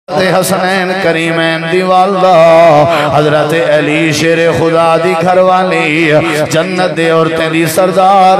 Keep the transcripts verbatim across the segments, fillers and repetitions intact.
حسنین کریمین دی والدہ حضرت علی شیر خدا دی گھر والی جنت دے عورتیں دی سردار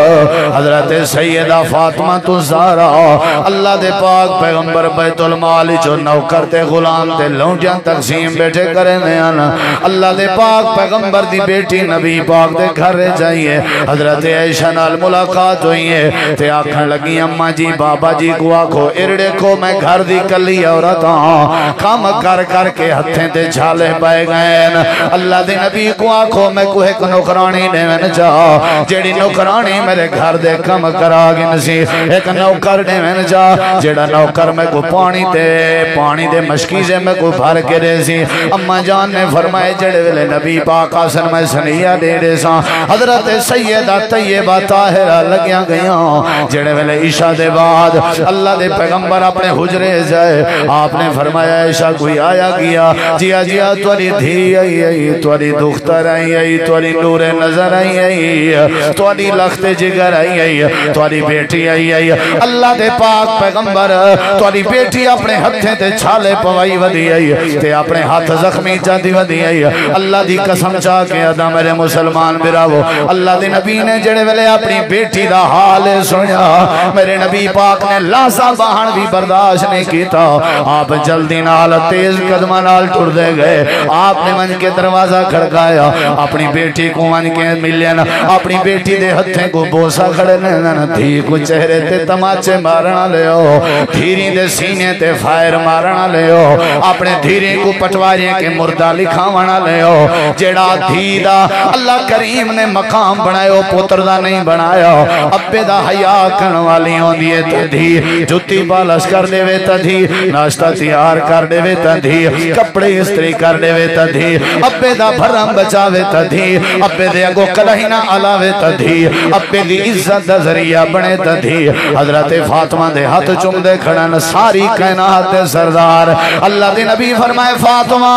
حضرت سیدہ فاطمہ تو زہرا اللہ دے پاک پیغمبر بیت المال جو نوکر تے غلام تے لونڈیاں تقسیم بیٹھے کرے نیان اللہ دے پاک پیغمبر دی بیٹی نبی پاک دے گھر رہ جائیے حضرت عائشہ نال ملاقات ہوئی ہے تے آکھن لگی اماں جی بابا جی کو آکھو ارڑے کو میں گھر دی کلی عورتاں کام کر کر کے ہتھیں تے جھالے پائے گئے اللہ دے نبی کو آکھو میں کوئی ایک نوکرانی دیوین جا جیڑی نوکرانی میرے گھر دے کم کرا گن سی ایک نوکر دیوین جا جیڑا نوکر میں کو پانی تے پانی دے مشکی سے میں کو بھر کے دے سی اماں جان نے فرمائے جڑے ویلے نبی پاک آسن میں سنیہ دے دے سا حضرت سیدہ طیبہ طاہرہ لگیاں گیاں جڑے ویلے عشاء دے بعد اللہ دے پیغمبر اپنے حجرے جائے آپ نے فرمایا عائشہ کوئی آیا گیا جیا جیا توری دھی آئی آئی توری دختر آئی آئی توری نور نظر آئی آئی توری لخت جگر آئی آئی توری بیٹی آئی آئی اللہ دے پاک پیغمبر توری بیٹی اپنے ہتھیں تے چھالے پوائی ودی آئی تے اپنے ہاتھ زخمی جاتی ودی آئی اللہ دی قسم چاہ کے ادا میرے مسلمان براو اللہ دے نبی نے جڑے ویلے اپنی بیٹی دا حال سنیا میرے نبی پاک نے لاسا باہن بھی برداشت نہیں کیتا آپ جلدی نال تیز قدمہ نال ٹر دے گئے آپ نے من کے دروازہ کھڑکایا اپنی بیٹی کو من کے ملین اپنی بیٹی دے ہتھیں کو بوسا کھڑے نہ دھی کو چہرے تے تماچے مارنا لے ہو دھیری دے سینے تے فائر مارنا لے ہو اپنے دھیری کو پٹواریں کے مردہ لکھاونا لے ہو جیڑا دھی دا اللہ کریم نے مقام بنائے ہو پتر دا نہیں بنایا ابے دا حیاء کن والی ہوں دیئے تے دھی جتی بالش کر دے وے تا دھی ناشتہ تیار کر دے وے تا دھی کپڑے استری کر دے وے تا دھی ابے دا بھرم بچا وے تا دھی ابے دے اگو کلہینا علا وے تا دھی ابے دی عزت دا ذریعہ بنے تا دھی حضرت فاطمہ دے ہاتھ چم دے کھڑن ساری کائنات دے سردار اللہ دے نبی فرمائے فاطمہ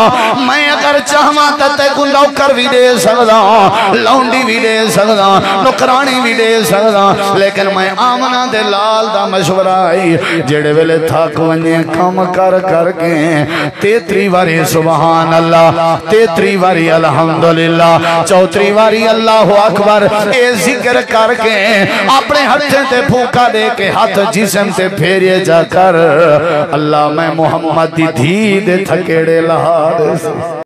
میں اگر چاہما تے کو نوکر بھی دے سکدا لونڈی بھی دے سکدا نوکرانی بھی دے سکدا لیکن میں آمنہ دے لال دا مشورہ آئی جڑے ویلے تھاک ونجے کم کر کر کے تیتری واری سبحان اللہ تیتری واری الحمدللہ چوتری واری اللہ اکبر اے ذکر کر کے اپنے ہتھیں تے پھوکا دے کے ہاتھ جسم تے پھیرے جا کر اللہ میں محمد دی دھی دے تھکیڑے لہا دے